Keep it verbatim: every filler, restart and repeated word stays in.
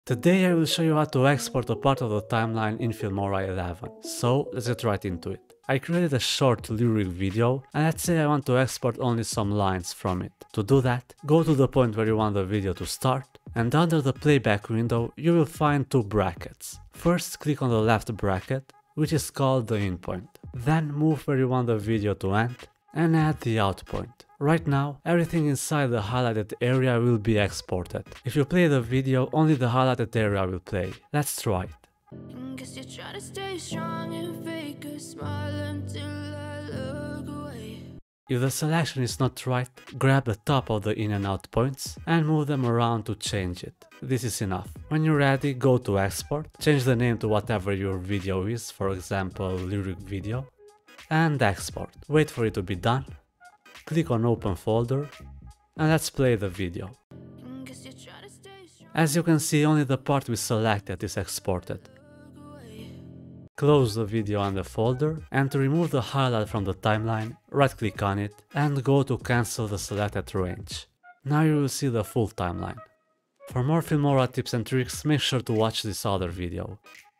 Today I will show you how to export a part of the timeline in Filmora eleven, so let's get right into it. I created a short lyric video and let's say I want to export only some lines from it. To do that, go to the point where you want the video to start and under the playback window you will find two brackets. First click on the left bracket, which is called the in point. Then move where you want the video to end and add the out point. Right now, everything inside the highlighted area will be exported. If you play the video, only the highlighted area will play. Let's try it. Guess you're trying to stay strong and fake a smile until I look away. If the selection is not right, grab the top of the in and out points and move them around to change it. This is enough. When you're ready, go to export, change the name to whatever your video is, for example, lyric video, and export. Wait for it to be done. Click on open folder and let's play the video. As you can see, only the part we selected is exported. Close the video on the folder and to remove the highlight from the timeline, right click on it and go to cancel the selected range. Now you will see the full timeline. For more Filmora tips and tricks, make sure to watch this other video.